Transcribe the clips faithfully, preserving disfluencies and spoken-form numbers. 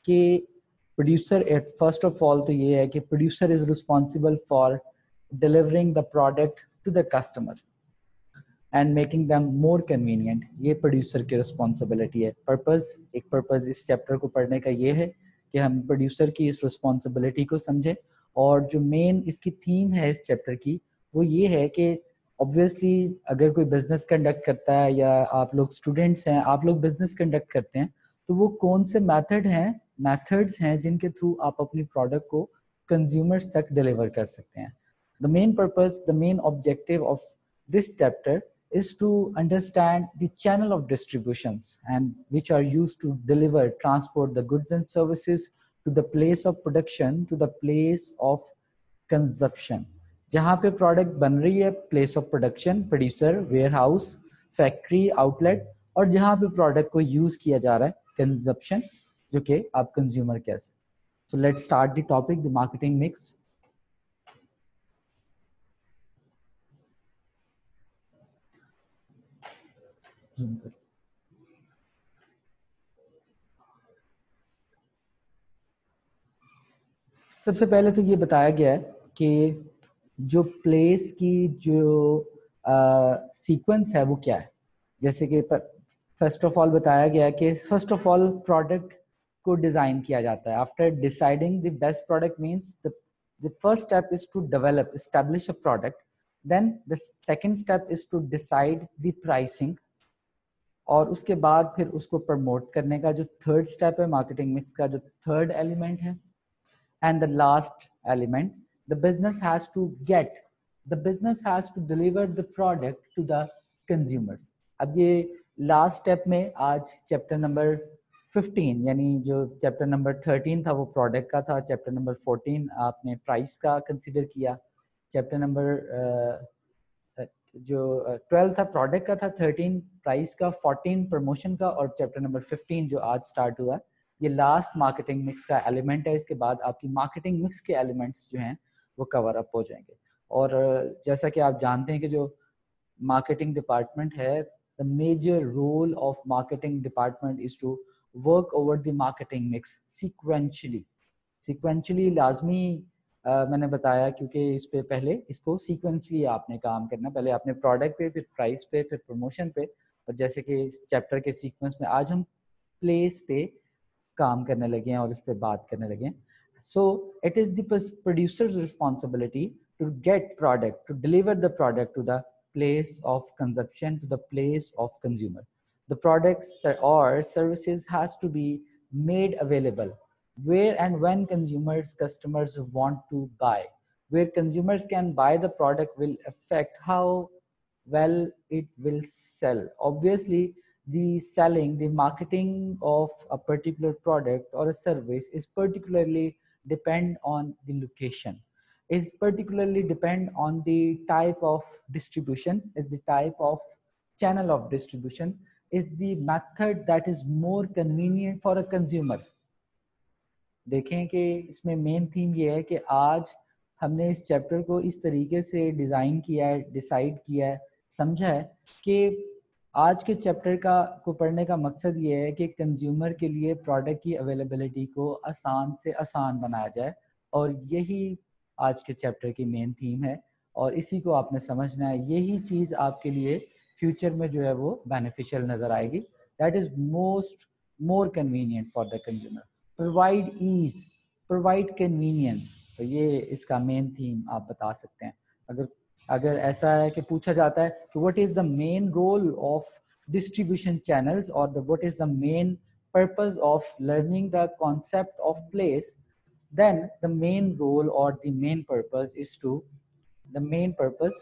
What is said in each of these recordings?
کہ producer first of آل تو یہ ہے کہ producer is responsible for delivering the product to the customer and making them more convenient. یہ پروڈیوسر کی رسپانسبلٹی ہے. پرپز ایک پرپز اس چیپٹر کو پڑھنے کا یہ ہے کہ ہم پروڈیوسر کی اس رسپانسبلٹی کو سمجھیں. اور جو مین اس کی تھیم ہے اس چیپٹر کی وہ یہ ہے کہ obviously اگر کوئی بزنس کنڈکٹ کرتا ہے یا آپ لوگ اسٹوڈینٹس ہیں, آپ لوگ بزنس کنڈکٹ کرتے ہیں, تو وہ کون سے میتھڈ ہیں میتھڈس ہیں جن کے تھرو آپ اپنی پروڈکٹ کو کنزیومرس تک ڈیلیور کر سکتے ہیں. The main purpose, the main objective of this chapter is to understand the channel of distributions and which are used to deliver, transport the goods and services to the place of production, to the place of consumption. جہاں پہ product بن رہی ہے, place of production, producer, warehouse, factory, outlet, اور جہاں پہ product کو use کیا جا رہا ہے کنزمپشن, جو کہ آپ کنزیومر کہہ سکتے. So let start the topic, the marketing mix. سب سے پہلے تو یہ بتایا گیا ہے کہ جو پلیس کی جو سیکوینس ہے وہ کیا ہے. جیسے کہ فرسٹ آف آل بتایا گیا کہ فرسٹ آف آل پروڈکٹ کو ڈیزائن کیا جاتا ہے. After deciding the best product means the first step is to develop, establish a product. Then the second step is to decide the pricing. اور اس کے بعد پھر اس کو پروموٹ کرنے کا جو تھرڈ اسٹیپ ہے, مارکیٹنگ مکس کا جو تھرڈ ایلیمنٹ ہے. And the last element, the business has to get, the business has to deliver the product to the consumers. اب یہ لاسٹ اسٹیپ میں آج چیپٹر نمبر ففٹین یعنی جو چیپٹر نمبر تھرٹین تھا وہ پروڈکٹ کا تھا, چیپٹر نمبر فورٹین آپ نے پرائس کا کنسیڈر کیا, چیپٹر نمبر جو ٹویلو تھا پروڈکٹ کا تھا, تھرٹین پرائس کا, فورٹین پروموشن کا, اور چیپٹر نمبر ففٹین جو آج اسٹارٹ ہوا یہ لاسٹ مارکیٹنگ مکس کا ایلیمنٹ ہے. اس کے بعد آپ کی مارکیٹنگ مکس کے ایلیمنٹس جو ہیں وہ کور اپ ہو جائیں گے. اور جیسا کہ آپ جانتے ہیں کہ جو مارکیٹنگ ڈپارٹمنٹ ہے, the major role of marketing department is to work over the marketing mix sequentially. sequentially لازمی میں نے بتایا کیونکہ اس پہ پہلے اس کو sequentially آپ نے کام کرنا, پہلے آپ نے پروڈکٹ پہ, پھر پرائس پہ, پھر پروموشن پہ, اور جیسے کہ اس چیپٹر کے سیکوینس میں آج ہم پلیس پہ کام کرنے لگے ہیں اور اس پہ بات کرنے لگے ہیں. So it is the producer's responsibility to get product, to deliver the product to the place of consumption, to the place of consumer. The products or services has to be made available where and when consumers, customers want to buy. Where consumers can buy the product will affect how well it will sell. Obviously, the selling, the marketing of a particular product or a service is particularly depend on the location, is particularly depend on the type of distribution, is the type of channel of distribution, is the method that is more convenient for a consumer. دیکھیں کہ اس میں main theme یہ ہے کہ آج ہم نے اس chapter کو اس طریقے سے ڈیزائن کیا ہے, ڈیسائیڈ کیا ہے, سمجھا ہے کہ آج کے چیپٹر کا کو پڑھنے کا مقصد یہ ہے کہ کنزیومر کے لیے پروڈکٹ کی اویلیبلٹی کو آسان سے آسان بنایا جائے, اور یہی آج کے چیپٹر کی مین تھیم ہے, اور اسی کو آپ نے سمجھنا ہے. یہی چیز آپ کے لیے فیوچر میں جو ہے وہ بینیفیشیل نظر آئے گی. That is most more convenient for the consumer. Provide ease, provide convenience, تو یہ اس کا مین تھیم آپ بتا سکتے ہیں. اگر اگر ایسا ہے کہ پوچھا جاتا ہے کہ what is the main role of distribution channels or the what is the main purpose of learning the concept of place, then the main role or the main purpose is to the main purpose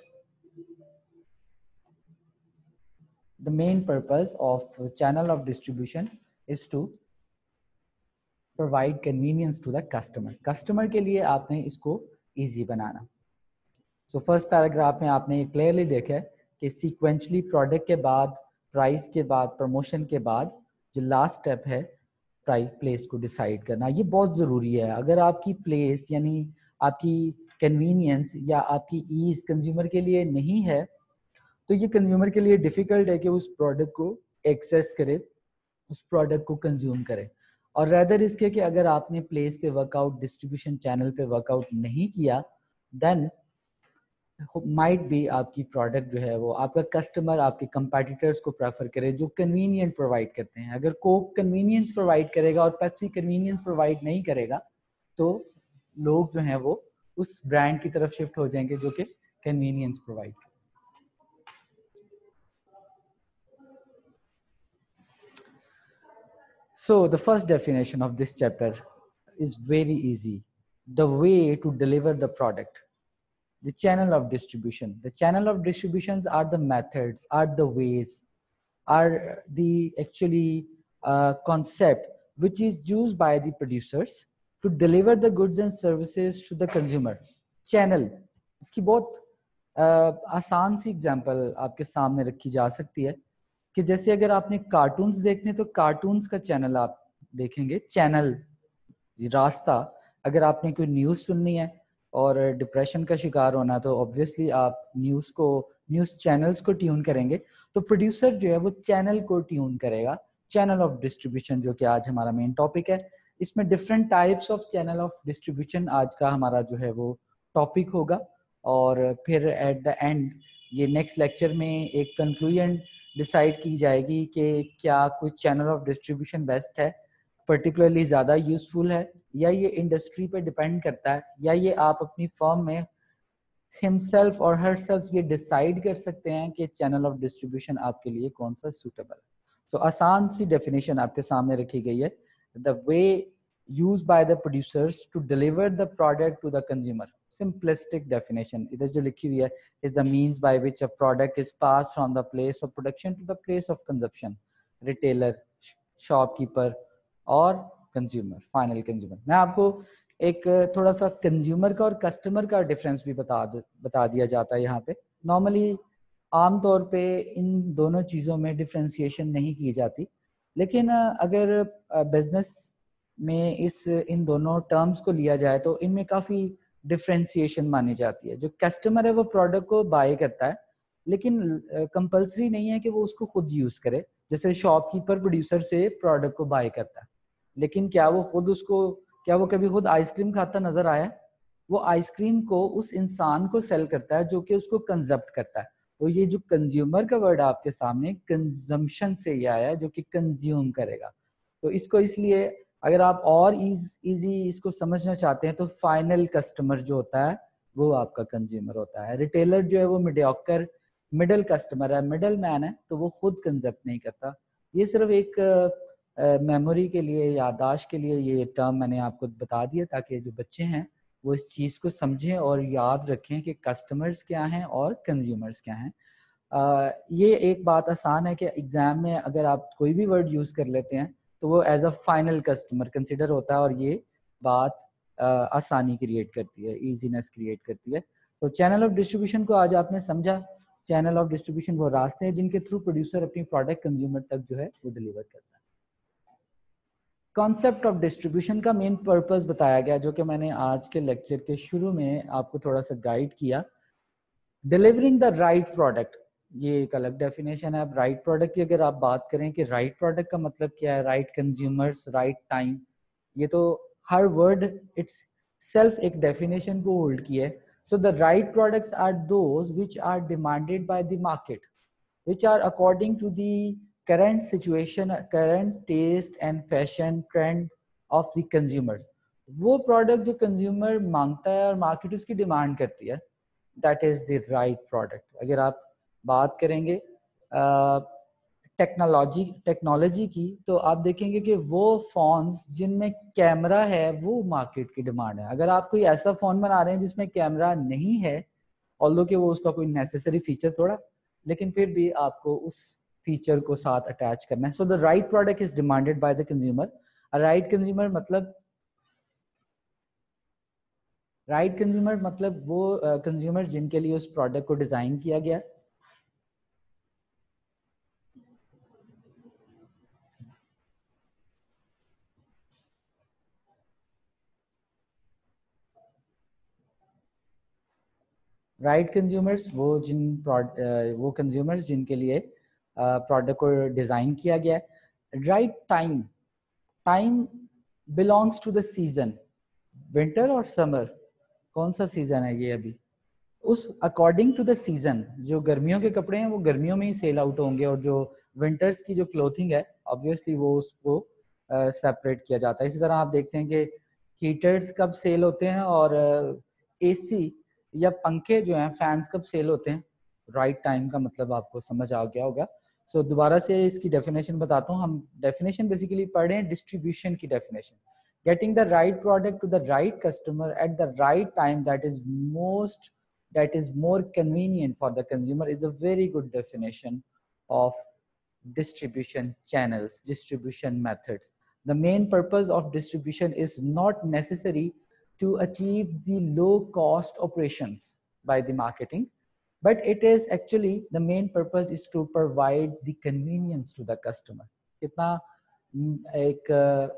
the main purpose of channel of distribution is to provide convenience to the customer. customer کے لیے آپ نے اس کو easy بنانا. So first paragraph میں آپ نے کلیئرلی دیکھا ہے کہ سیکوینشلی پروڈکٹ کے بعد, پرائس کے بعد, پروموشن کے بعد جو لاسٹ اسٹیپ ہے پرائس پلیس کو ڈیسائیڈ کرنا, یہ بہت ضروری ہے. اگر آپ کی پلیس یعنی آپ کی کنوینئنس یا آپ کی ایز کنزیومر کے لیے نہیں ہے تو یہ کنزیومر کے لیے ڈیفیکلٹ ہے کہ اس پروڈکٹ کو ایکسیس کرے, اس پروڈکٹ کو کنزیوم کرے. اور ریدر اس کے کہ اگر آپ نے پلیس پہ ورک آؤٹ ڈسٹریبیوشن چینل پہ ورک آؤٹ نہیں کیا دین مائٹ بی آپ کی پروڈکٹ جو ہے وہ آپ کا کسٹمر آپ کے کمپیٹیٹرز کو پریفر کرے جو کنوینئنٹ پرووائڈ کرتے ہیں. اگر کوک کنوینئنس پرووائڈ کرے گا اور پیپسی کنوینئنس پرووائڈ نہیں کرے گا تو لوگ جو ہیں وہ اس برانڈ کی طرف شفٹ ہو جائیں گے جو کہ کنوینئنس پرووائڈ کرے. So the first definition of this chapter is very easy. The way to deliver the product. The channel of distribution. The channel of distributions are the methods, are the ways, are the actually uh, concept which is used by the producers to deliver the goods and services to the consumer. Channel. اس کی بہت آسان سی example آپ کے سامنے رکھی جا سکتی ہے کہ جیسے اگر آپ نے کارٹونز دیکھنے تو کارٹونز کا چینل آپ دیکھیں گے. چینل راستہ. اگر آپ نے کوئی نیوز سننی ہے اور ڈپریشن کا شکار ہونا تو obviously آپ نیوز کو نیوز چینلز کو ٹیون کریں گے. تو پروڈیوسر جو ہے وہ چینل کو ٹیون کرے گا. چینل آف ڈسٹریبیوشن جو کہ آج ہمارا مین ٹاپک ہے. اس میں different types of channel of distribution آج کا ہمارا جو ہے وہ ٹاپک ہوگا. اور پھر ایٹ دا اینڈ یہ نیکسٹ لیکچر میں ایک کنکلوژن ڈیسائیڈ کی جائے گی کہ کیا کوئی چینل آف ڈسٹریبیوشن بیسٹ ہے, پرٹیکولرلی زیادہ یوزفل ہے, یا یہ انڈسٹری پہ ڈپینڈ کرتا ہے, یا یہ آپ اپنی فرم میں ہم سیلف اور ہر سیلف یہ ڈیسائیڈ کر سکتے ہیں کہ چینل آف ڈسٹریبیوشن آپ کے لیے کون سا سوٹیبل ہے. سو so, آسان سی ڈیفینیشن آپ کے سامنے رکھی گئی ہے. دا وے used by the producers to deliver the product to the consumer. Simplistic definition. ادھر جو لکھی ہوئی ہے is the means by which a product is passed from the place of production to the place of consumption. Retailer, shopkeeper اور consumer, final consumer. میں آپ کو ایک تھوڑا سا کنزیومر کا اور کسٹمر کا ڈفرینس بھی بتا بتا دیا جاتا ہے یہاں پہ. نارملی عام طور پہ ان دونوں چیزوں میں ڈفرینسیشن نہیں کی جاتی, لیکن اگر بزنس میں اس ان دونوں ٹرمز کو لیا جائے تو ان میں کافی ڈفرینسیشن مانی جاتی ہے. جو کسٹمر ہے وہ پروڈکٹ کو بائی کرتا ہے لیکن کمپلسری نہیں ہے کہ وہ اس کو خود یوز کرے. جیسے شاپ کیپر پروڈیوسر سے پروڈکٹ کو بائی کرتا ہے لیکن کیا وہ خود اس کو کیا وہ کبھی خود آئس کریم کھاتا نظر آیا؟ وہ آئس کریم کو اس انسان کو سیل کرتا ہے جو کہ اس کو کنزپٹ کرتا ہے. تو یہ جو کنزیومر کا ورڈ آپ کے سامنے کنزمپشن سے یہ آیا ہے جو کہ کنزیوم کرے گا. تو اس کو اس لیے اگر آپ اور ایزی اس کو سمجھنا چاہتے ہیں تو فائنل کسٹمر جو ہوتا ہے وہ آپ کا کنزیومر ہوتا ہے. ریٹیلر جو ہے وہ میڈیوکر مڈل کسٹمر ہے, مڈل مین ہے, تو وہ خود کنزپٹ نہیں کرتا. یہ صرف ایک میموری کے لیے, یادداشت کے لیے یہ ٹرم میں نے آپ کو بتا دیا تاکہ جو بچے ہیں وہ اس چیز کو سمجھیں اور یاد رکھیں کہ کسٹمرز کیا ہیں اور کنزیومرز کیا ہیں. uh, یہ ایک بات آسان ہے کہ ایگزام میں اگر آپ کوئی بھی ورڈ یوز کر لیتے ہیں تو وہ as a final customer consider ہوتا ہے اور یہ بات uh, آسانی کریٹ کرتی ہے, ایزینس کریٹ کرتی ہے. تو چینل آف ڈسٹریبیوشن کو آج آپ نے سمجھا. چینل آف ڈسٹریبیوشن وہ راستے ہیں جن کے تھرو پروڈیوسر اپنی پروڈکٹ کنزیومر تک جو ہے وہ ڈلیور کرتا ہے. کانسیپٹ آف ڈسٹریبیوشن کا مین پرپز بتایا گیا جو کہ میں نے آج کے لیکچر کے شروع میں آپ کو تھوڑا سا گائیڈ کیا. ڈیلیورنگ دا رائٹ پروڈکٹ, یہ ایک الگ ڈیفینیشن ہے. اب رائٹ پروڈکٹ کی اگر آپ بات کریں کہ رائٹ پروڈکٹ کا مطلب کیا ہے, رائٹ کنزیومرس, رائٹ ٹائم, یہ تو ہر ورڈ اٹس سیلف ایک ڈیفینیشن کو ہولڈ کی ہے. So the right products are those which are demanded by the market, which are according to the current situation, current taste and fashion trend of the consumers. وہ product جو consumer مانگتا ہے اور market اس کی demand کرتی ہے, that is the right product. اگر آپ بات کریں گے ٹیکنالوجی ٹیکنالوجی کی تو آپ دیکھیں گے کہ وہ فونز جن میں کیمرہ ہے وہ مارکیٹ کی ڈیمانڈ ہے. اگر آپ کوئی ایسا فون بنا رہے ہیں جس میں کیمرہ نہیں ہے, although کہ وہ اس کا کوئی نیسیسری فیچر تھوڑا, لیکن پھر بھی آپ کو اس فیچر کو ساتھ اٹیچ کرنا ہے. So the right product is demanded by the consumer. Right consumer مطلب رائٹ کنزیومر مطلب وہ کنزیومر جن کے لیے اس پروڈکٹ کو ڈیزائن کیا گیا. رائٹ کنزیومرز وہ جن وہ کنزیومرز جن کے لیے پروڈکٹ کو ڈیزائن کیا گیا ہے. Right time time belongs to the season, winter और summer, कौन सा सीजन है ये अभी, उस अकॉर्डिंग टू द सीजन जो गर्मियों के कपड़े हैं वो गर्मियों में ही सेल आउट होंगे, और जो विंटर्स की जो क्लोथिंग है ऑब्वियसली वो उसको सेपरेट uh, किया जाता है. इसी तरह आप देखते हैं कि हीटर्स कब सेल होते हैं और एसी uh, या पंखे जो हैं फैंस कब सेल होते हैं. राइट right टाइम का मतलब आपको समझ आ गया होगा. सो so, दोबारा से इसकी डेफिनेशन बताता हूँ. हम डेफिनेशन बेसिकली पढ़ रहे हैं डिस्ट्रीब्यूशन की definition. Getting the right product to the right customer at the right time that is most that is more convenient for the consumer is a very good definition of distribution channels, distribution methods. The main purpose of distribution is not necessary to achieve the low cost operations by the marketing, but it is actually the main purpose is to provide the convenience to the customer. कितना एक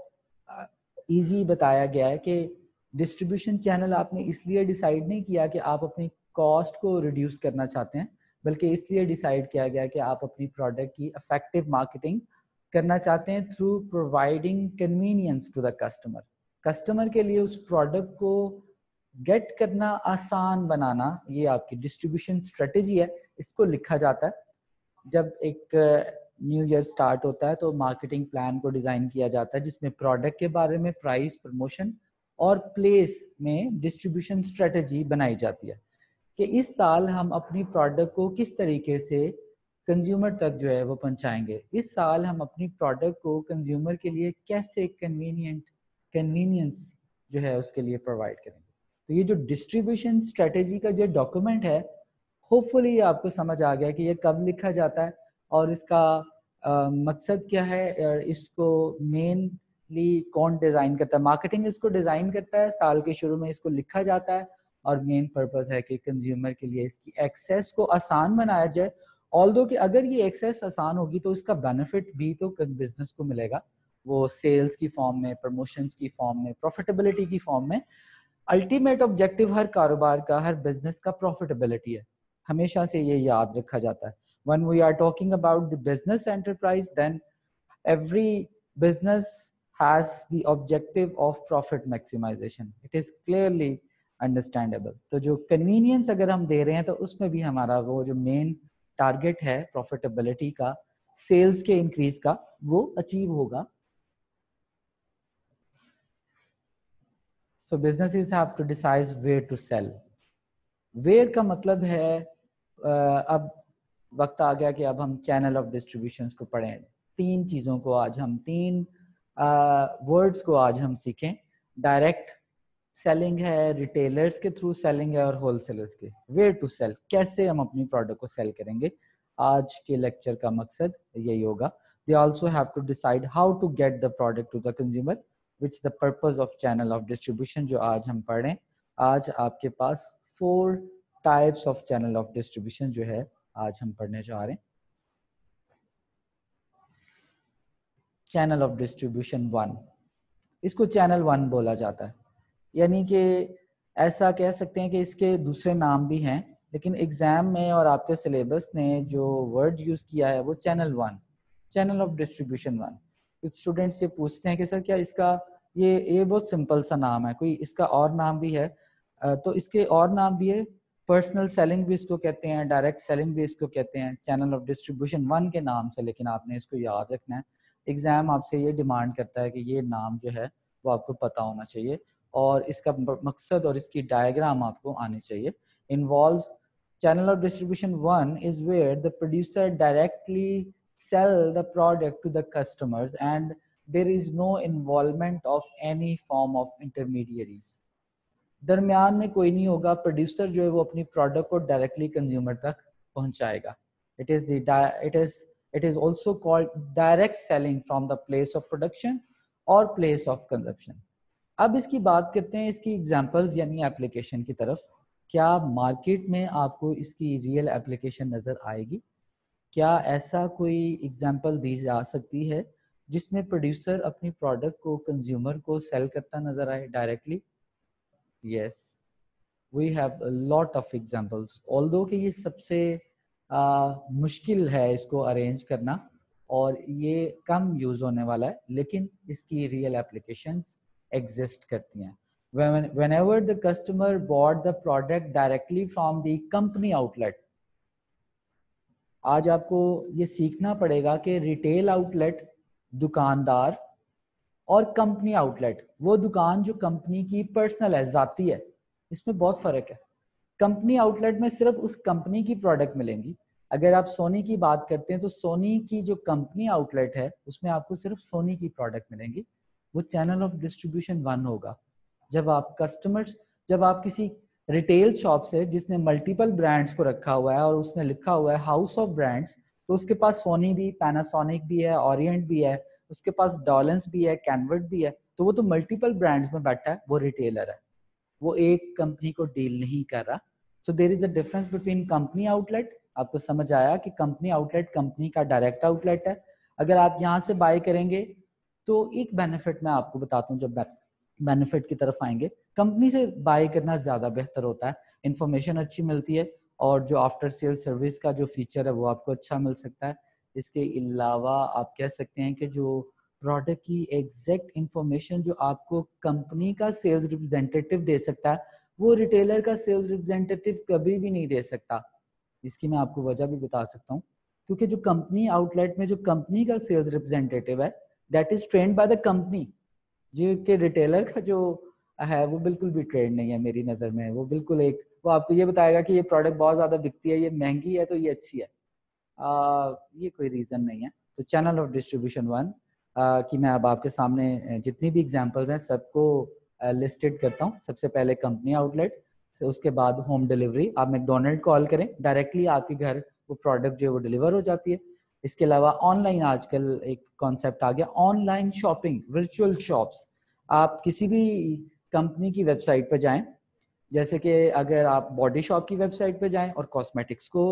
easy uh, बताया गया है कि distribution channel आपने इसलिए decide नहीं किया कि आप अपनी कॉस्ट को रिड्यूस करना चाहते हैं, बल्कि इसलिए डिसाइड किया गया कि आप अपनी प्रोडक्ट की इफेक्टिव मार्केटिंग करना चाहते हैं through providing convenience to the customer. Customer के लिए उस प्रोडक्ट को गेट करना आसान बनाना, ये आपकी डिस्ट्रीब्यूशन स्ट्रेटेजी है. इसको लिखा जाता है जब एक न्यू ईयर स्टार्ट होता है तो मार्केटिंग प्लान को डिज़ाइन किया जाता है जिसमें प्रोडक्ट के बारे में, प्राइस, प्रमोशन और प्लेस में डिस्ट्रीब्यूशन स्ट्रेटजी बनाई जाती है कि इस साल हम अपनी प्रोडक्ट को किस तरीके से कंज्यूमर तक जो है वो पहुंचाएंगे, इस साल हम अपनी प्रोडक्ट को कंज्यूमर के लिए कैसे कन्वीनियंट कन्वीनियंस जो है उसके लिए प्रोवाइड करेंगे. तो ये जो डिस्ट्रीब्यूशन स्ट्रेटजी का जो डॉक्यूमेंट है, होपफुली आपको समझ आ गया कि ये कब लिखा जाता है और इसका आ, मकसद क्या है, इसको मेनली कौन डिज़ाइन करता है. मार्केटिंग इसको डिज़ाइन करता है, साल के शुरू में इसको लिखा जाता है और मेन पर्पस है कि कंज्यूमर के लिए इसकी एक्सेस को आसान बनाया जाए. ऑल्दो कि अगर ये एक्सेस आसान होगी तो इसका बेनिफिट भी तो बिजनेस को मिलेगा, वो सेल्स की फॉर्म में, प्रमोशंस की फॉर्म में, प्रॉफिटेबिलिटी की फॉर्म में. अल्टीमेट ऑब्जेक्टिव हर कारोबार का, हर बिजनेस का प्रॉफिटेबिलिटी है. हमेशा से ये याद रखा जाता है. When we are talking about the business enterprise, then every business has the objective of profit maximization. It is clearly understandable. तो जो convenience अगर हम दे रहे हैं तो उसमें भी हमारा वो जो main target है profitability का, sales के increase का, वो achieve होगा. So businesses have to decide where to sell. Where का मतलब है uh, अब वक्त आ गया कि अब हम चैनल ऑफ डिस्ट्रीब्यूशन को पढ़ें. तीन चीज़ों को आज हम, तीन वर्ड्स uh, को आज हम सीखें. डायरेक्ट सेलिंग है, रिटेलर्स के थ्रू सेलिंग है और होलसेलर्स के. वेयर टू सेल, कैसे हम अपनी प्रोडक्ट को सेल करेंगे, आज के लेक्चर का मकसद यही होगा. They also have to decide how to get the product to the consumer, which the purpose of channel of distribution जो आज हम पढ़ें. आज आपके पास four types of channel of distribution जो है आज हम पढ़ने जा रहे हैं. चैनल ऑफ डिस्ट्रीब्यूशन वन, इसको चैनल वन बोला जाता है. यानी कि ऐसा कह सकते हैं कि इसके दूसरे नाम भी हैं, लेकिन एग्जाम में और आपके सिलेबस ने जो वर्ड यूज किया है वो channel one, channel of distribution one. कुछ स्टूडेंट से पूछते हैं कि सर क्या इसका ये ये बहुत सिंपल सा नाम है, कोई इसका और नाम भी है? तो इसके और नाम भी है. पर्सनल सेलिंग भी इसको कहते हैं, डायरेक्ट सेलिंग भी इसको कहते हैं, चैनल ऑफ डिस्ट्रीब्यूशन वन के नाम से. लेकिन आपने इसको याद रखना है, एग्जाम आपसे ये डिमांड करता है कि ये नाम जो है वो आपको पता होना चाहिए और इसका मकसद और इसकी डायग्राम आपको आनी चाहिए. Involves channel of distribution one is where the producer directly sell the product to the customers and there is no involvement of any form of intermediaries. दरमियान में कोई नहीं होगा, प्रोड्यूसर जो है वो अपनी प्रोडक्ट को डायरेक्टली कंज्यूमर तक पहुंचाएगा. It is the it is it is also called direct selling from the place of production और प्लेस ऑफ कंजप्शन. अब इसकी बात करते हैं इसकी एग्जांपल्स यानी एप्लीकेशन की तरफ. क्या मार्केट में आपको इसकी रियल एप्लीकेशन नजर आएगी? क्या ऐसा कोई एग्जांपल दी जा सकती है जिसमें प्रोड्यूसर अपनी प्रोडक्ट को कंज्यूमर को सेल करता नजर आए directly? Yes, we have a lot of examples. Although कि ये सबसे uh, मुश्किल है इसको अरेंज करना, اور یہ کم یوز ہونے والا ہے لیکن اس کی ریئل اپلیکیشنز ایگزسٹ کرتی ہیں. whenever the customer bought the product directly from the company outlet. آج آپ کو یہ سیکھنا پڑے گا کہ ریٹیل آؤٹ لیٹ دکاندار اور کمپنی آؤٹ لیٹ وہ دکان جو کمپنی کی پرسنل ہے, ذاتی ہے, اس میں بہت فرق ہے. کمپنی آؤٹ لیٹ میں صرف اس کمپنی کی پروڈکٹ ملیں گی. اگر آپ سونی کی بات کرتے ہیں تو سونی کی جو کمپنی آؤٹ لیٹ ہے اس میں آپ کو صرف سونی کی پروڈکٹ ملیں گی. وہ چینل آف ڈسٹریبیوشن ون ہوگا. جب آپ کسٹمرز جب آپ کسی ریٹیل شاپ سے جس نے ملٹیپل برانڈز کو رکھا ہوا ہے اور اس نے لکھا ہوا ہے ہاؤس آف برانڈز, تو اس کے پاس سونی بھی, پیناسونک بھی ہے, اورینٹ بھی ہے, اس کے پاس ڈالنس بھی ہے, کینورٹ بھی ہے, تو وہ تو ملٹیپل برانڈز میں بیٹھا ہے, وہ ریٹیلر ہے, وہ ایک کمپنی کو ڈیل نہیں کر رہا. So there is a difference between company outlet. آپ کو سمجھ آیا کہ کمپنی آؤٹ لیٹ کمپنی کا ڈائریکٹ آؤٹ لیٹ ہے. اگر آپ یہاں سے بائی کریں گے تو ایک بینیفٹ میں آپ کو بتاتا ہوں, جب بینیفٹ کی طرف آئیں گے, کمپنی سے بائی کرنا زیادہ بہتر ہوتا ہے, انفارمیشن اچھی ملتی ہے اور جو آفٹر سیل سروس کا جو فیچر ہے وہ آپ کو اچھا مل سکتا ہے. اس کے علاوہ آپ کہہ سکتے ہیں کہ جو پروڈکٹ کی ایگزیکٹ انفارمیشن جو آپ کو کمپنی کا سیلز ریپرزینٹیٹیو دے سکتا ہے وہ ریٹیلر کا سیلز ریپرزینٹیٹیو کبھی بھی نہیں دے سکتا. اس کی میں آپ کو وجہ بھی بتا سکتا ہوں, کیونکہ جو کمپنی آؤٹ لیٹ میں جو کمپنی کا سیلز ریپرزینٹیٹیو ہے that is trained by the company, جو کہ ریٹیلر کا جو ہے وہ بالکل بھی ٹرینڈ نہیں ہے میری نظر میں. وہ بالکل ایک وہ آپ کو یہ بتائے گا کہ یہ پروڈکٹ بہت زیادہ بکتی ہے, یہ مہنگی ہے تو یہ اچھی ہے. آ, یہ کوئی ریزن نہیں ہے. تو چینل آف ڈسٹریبیوشن ون کی میں اب آپ کے سامنے جتنی بھی ایگزامپلز ہیں سب کو لسٹڈ کرتا ہوں. سب سے پہلے کمپنی آؤٹ لیٹ, اس کے بعد ہوم ڈلیوری. آپ میکڈونلڈ کال کریں ڈائریکٹلی آپ کے گھر وہ پروڈکٹ جو ہے وہ ڈلیور ہو جاتی ہے. اس کے علاوہ آن لائن آج کل ایک کانسیپٹ آ گیا, online shopping, virtual shops. آپ کسی بھی کمپنی کی ویب سائٹ پہ جائیں, جیسے کہ اگر آپ باڈی شاپ کی ویب سائٹ پہ جائیں اور کاسمیٹکس کو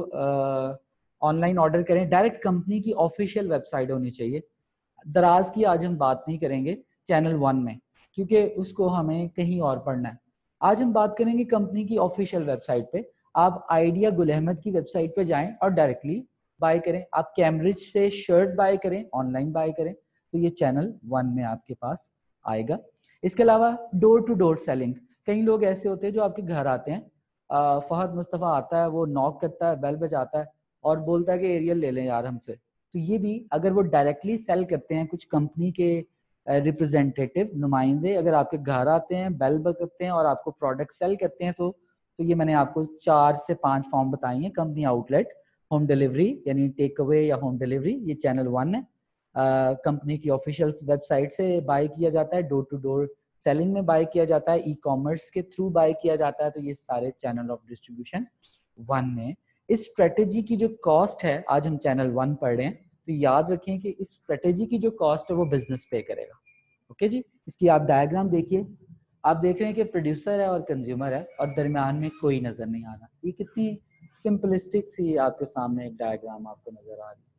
آن لائن آرڈر کریں, ڈائریکٹ کمپنی کی آفیشیل ویب سائٹ ہونی چاہیے. دراز کی آج ہم بات نہیں کریں گے چینل ون میں, کیونکہ اس کو ہمیں کہیں اور پڑھنا ہے. آج ہم بات کریں گے کمپنی کی آفیشیل ویب سائٹ پہ. آپ آئیڈیا گل احمد کی ویب سائٹ پہ جائیں اور ڈائریکٹلی بائی کریں. آپ کیمبرج سے شرٹ بائی کریں, آن لائن بائی کریں, تو یہ چینل ون میں آپ کے پاس آئے گا. اس کے علاوہ ڈور ٹو ڈور سیلنگ. کئی لوگ ایسے ہوتے ہیں جو آپ کے گھر آتے ہیں, فہد مصطفیٰ آتا ہے, وہ ناک کرتا ہے, بیل بجاتا ہے اور بولتا ہے کہ ایریل لے لیں یار ہم سے. تو یہ بھی اگر وہ ڈائریکٹلی سیل کرتے ہیں, کچھ کمپنی کے ریپرزینٹیٹیو نمائندے اگر آپ کے گھر آتے ہیں, بیل بجاتے ہیں اور آپ کو پروڈکٹ سیل کرتے ہیں, تو تو یہ میں نے آپ کو چار سے پانچ فارم بتائی ہیں. Company outlet, home delivery یعنی ٹیک اوے یا ہوم ڈلیوری, یہ چینل ون ہے. کمپنی کی آفیشیل ویب سائٹ سے بائی کیا جاتا ہے, ڈور ٹو ڈور سیلنگ میں بائی کیا جاتا ہے, ای کامرس کے تھرو بائی کیا جاتا ہے. تو یہ سارے چینل آف ڈسٹریبیوشن ون میں. اس اسٹریٹجی کی جو کاسٹ ہے, آج ہم چینل ون پڑھ رہے ہیں, تو یاد رکھیں کہ اس اسٹریٹجی کی جو کاسٹ ہے وہ بزنس پے کرے گا. اوکے جی, اس کی آپ ڈائیگرام دیکھیے. آپ دیکھ رہے ہیں کہ پروڈیوسر ہے اور کنزیومر ہے اور درمیان میں کوئی نظر نہیں آ رہا. یہ کتنی سمپلسٹک سی آپ کے سامنے ایک ڈائیگرام آپ کو نظر آ رہی ہے.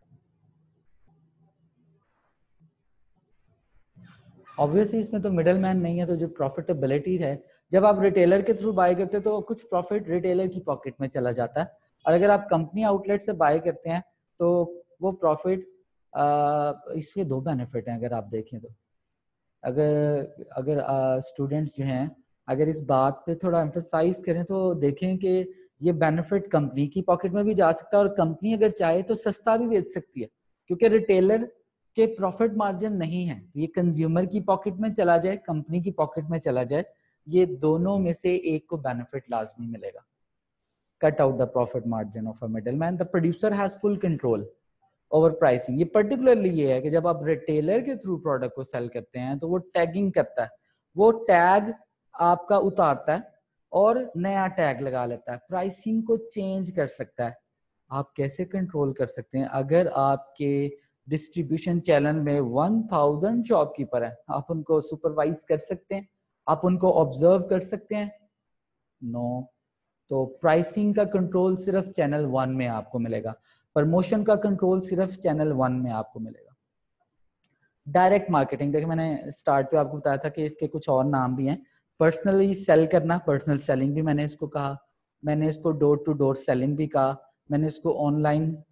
obviously اس میں تو مڈل مین نہیں ہے, تو جو پروفیٹیبلٹی ہے, جب آپ ریٹیلر کے تھرو بائی کرتے ہیں تو کچھ پروفٹ ریٹیلر کی پاکٹ میں چلا جاتا ہے, اور اگر آپ کمپنی آؤٹ لیٹ سے بائی کرتے ہیں تو وہ پروفٹ, اس کے دو بینیفٹ ہیں اگر آپ دیکھیں تو. اگر اگر اسٹوڈنٹس جو ہیں اگر اس بات پہ تھوڑا ایمفسائز کریں تو دیکھیں کہ یہ بینیفٹ کمپنی کی پاکٹ میں بھی جا سکتا ہے, اور کمپنی اگر چاہے تو سستا بھی بیچ سکتی ہے, کیونکہ ریٹیلر کہ پروفٹ مارجن نہیں ہے. یہ کنزیومر کی پاکٹ میں چلا جائے, کمپنی کی پاکٹ میں چلا جائے, یہ دونوں میں سے ایک کو بینیفٹ لازمی ملے گا. Cut out the profit margin of a middleman. The producer has full control over pricing. یہ پرٹیکولرلی یہ ہے کہ جب آپ ریٹیلر کے تھرو پروڈکٹ کو سیل کرتے ہیں تو وہ ٹیگنگ کرتا ہے, وہ ٹیگ آپ کا اتارتا ہے اور نیا ٹیگ لگا لیتا ہے, پرائسنگ کو چینج کر سکتا ہے. آپ کیسے کنٹرول کر سکتے ہیں؟ اگر آپ کے ڈسٹریبیوشن چینل میں ون تھاؤزینڈ شاپ کیپر ہیں, آپ ان کو سپروائز کر سکتے ہیں, آپ ان کو آبزرو کر سکتے ہیں؟ نو. تو پرائسنگ کا کنٹرول صرف چینل ون میں آپ کو ملے گا, پرموشن کا کنٹرول صرف چینل ون میں آپ کو ملے گا. ڈائریکٹ مارکیٹنگ, دیکھیں میں نے اسٹارٹ پہ آپ کو بتایا تھا کہ اس کے کچھ اور نام بھی ہیں. پرسنلی سیل کرنا, پرسنل سیلنگ بھی میں نے اس کو کہا, میں نے اس کو ڈور ٹو ڈور سیلنگ بھی کہا, میں نے اس کو آن لائن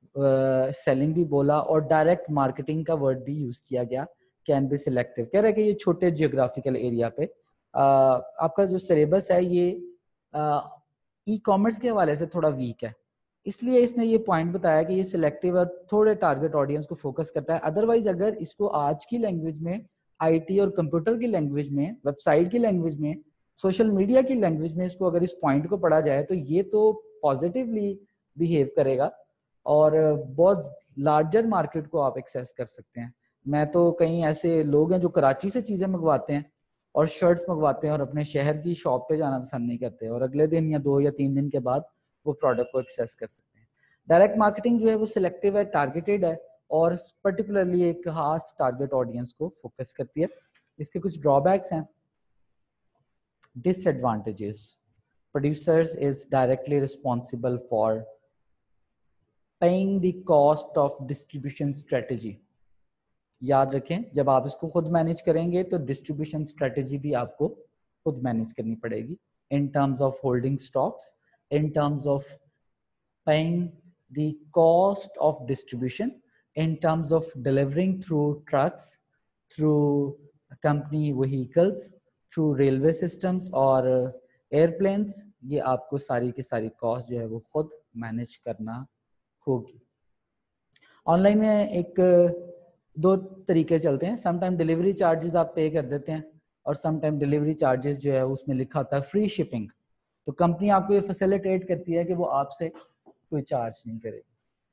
सेलिंग भी बोला और डायरेक्ट मार्केटिंग का वर्ड भी यूज किया गया, कैन बी सिलेक्टिव। कह रहा है कि ये छोटे जियोग्राफिकल एरिया पे आ, आपका जो सिलेबस है ये ई कॉमर्स के हवाले से थोड़ा वीक है, इसलिए इसने ये पॉइंट बताया कि ये सिलेक्टिव और थोड़े टारगेट ऑडियंस को फोकस करता है। अदरवाइज अगर इसको आज की लैंग्वेज में, आईटी और कंप्यूटर की लैंग्वेज में, वेबसाइट की लैंग्वेज में, सोशल मीडिया की लैंग्वेज में इसको अगर इस पॉइंट को पढ़ा जाए तो ये तो पॉजिटिवली बिहेव करेगा और बहुत लार्जर मार्केट को आप एक्सेस कर सकते हैं। मैं तो कई ऐसे लोग हैं जो कराची से चीजें मंगवाते हैं और शर्ट्स मंगवाते हैं और अपने शहर की शॉप पे जाना पसंद नहीं करते और अगले दिन या दो या तीन दिन के बाद वो प्रोडक्ट को एक्सेस कर सकते हैं। डायरेक्ट मार्केटिंग जो है वो सिलेक्टिव है, टारगेटेड है और पर्टिकुलरली एक खास टारगेट ऑडियंस को फोकस करती है। इसके कुछ ड्रॉबैक्स हैं। Disadvantages, producers is directly responsible for paying the cost of distribution strategy. याद रखें, जब आप इसको खुद मैनेज करेंगे तो डिस्ट्रीब्यूशन स्ट्रेटेजी भी आपको खुद मैनेज करनी पड़ेगी, in terms of holding stocks, in terms of paying the cost of distribution, in terms of delivering through trucks, through company vehicles, through railway systems और airplanes। ये आपको सारी की सारी कॉस्ट जो है वो खुद मैनेज करना होगी। ऑनलाइन में एक दो तरीके चलते हैं, समटाइम डिलीवरी चार्जेस आप पे कर देते हैं और समटाइम डिलीवरी चार्जेस जो है उसमें लिखा होता है फ्री शिपिंग। तो कंपनी आपको ये फैसिलिटेट करती है कि वो आपसे कोई चार्ज नहीं करेगी।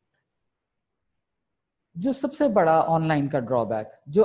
जो सबसे बड़ा ऑनलाइन का ड्रॉबैक जो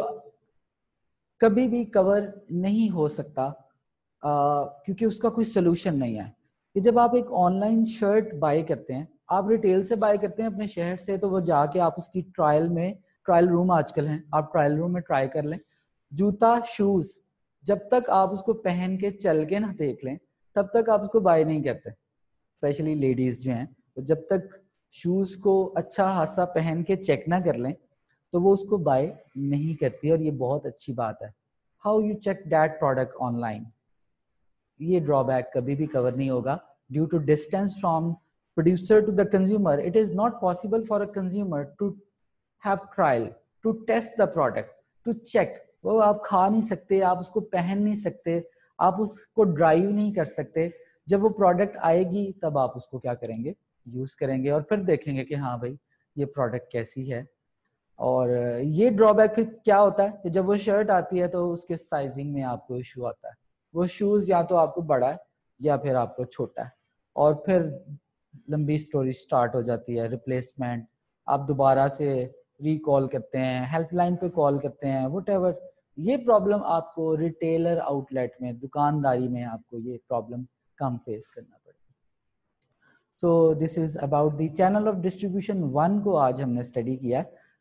कभी भी कवर नहीं हो सकता आ, क्योंकि उसका कोई सोल्यूशन नहीं है, कि जब आप एक ऑनलाइन शर्ट बाय करते हैं, आप रिटेल से बाय करते हैं अपने शहर से, तो वो जाके आप उसकी ट्रायल में, ट्रायल रूम आजकल हैं, आप ट्रायल रूम में ट्राई कर लें। जूता, शूज, जब तक आप उसको पहन के चल के ना देख लें तब तक आप उसको बाय नहीं करते। स्पेशली लेडीज जो हैं, तो जब तक शूज को अच्छा खासा पहन के चेक ना कर लें तो वो उसको बाय नहीं करती, और ये बहुत अच्छी बात है। How you check that product online, ये ड्रॉबैक कभी भी कवर नहीं होगा। Due to distance from producer to the consumer, it is not possible for a consumer to have trial, to test the product, to check. वो आप खा नहीं सकते, आप उसको पहन नहीं सकते, आप उसको ड्राइव नहीं कर सकते। जब वो प्रोडक्ट आएगी तब आप उसको क्या करेंगे, यूज करेंगे और फिर देखेंगे कि हाँ भाई ये प्रोडक्ट कैसी है। और ये ड्रॉबैक फिर क्या होता है कि जब वो शर्ट आती है तो उसके साइजिंग में आपको इशू आता है। वो शूज या तो आपको बड़ा है या फिर आपको छोटा है, और फिर लंबी स्टोरी स्टार्ट हो जाती है, रिप्लेसमेंट, आप दोबारा से रिकॉल करते हैं, हेल्पलाइन पे कॉल करते हैं, व्हाटएवर। ये प्रॉब्लम आपको रिटेलर आउटलेट में, दुकानदारी में आपको ये प्रॉब्लम कम फेस करना पड़ेगा। So this is about the channel of distribution one को आज हमने स्टडी किया।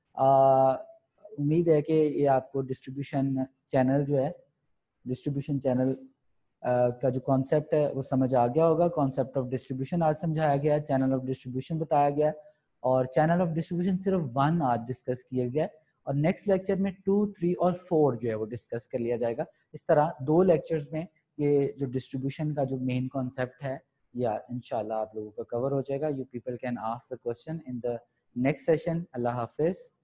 उम्मीद है कि ये आपको डिस्ट्रीब्यूशन चैनल जो है, डिस्ट्रीब्यूशन चैनल का जो कॉन्सेप्ट है वो समझ आ गया होगा। कॉन्सेप्ट ऑफ डिस्ट्रीब्यूशन आज समझाया गया, चैनल ऑफ डिस्ट्रीब्यूशन बताया गया, और चैनल ऑफ डिस्ट्रीब्यूशन सिर्फ वन आज डिस्कस किया गया, और नेक्स्ट लेक्चर में टू, थ्री और फोर जो है वो डिस्कस कर लिया जाएगा। इस तरह दो लेक्चर्स में ये जो डिस्ट्रीब्यूशन का जो मेन कॉन्सेप्ट है या इंशाल्लाह आप लोगों का कवर हो जाएगा। You people can ask the question in the next session. अल्लाह हाफिज।